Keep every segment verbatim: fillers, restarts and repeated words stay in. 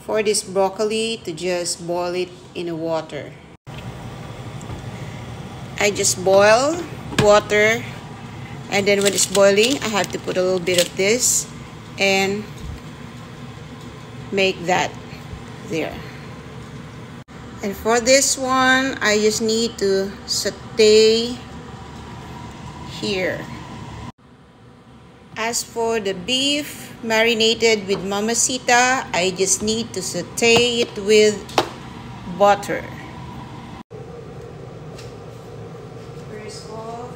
for this broccoli to just boil it in the water. I just boil water, and then when it's boiling, I have to put a little bit of this and make that there. And for this one, I just need to saute here. As for the beef marinated with Mamacita, I just need to saute it with butter. First off,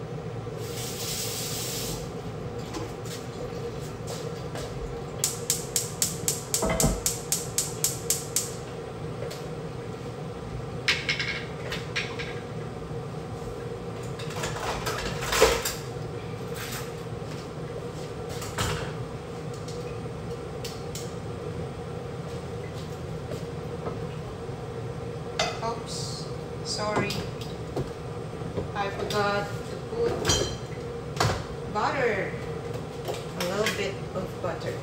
oops, sorry, I forgot to put butter, a little bit of butter.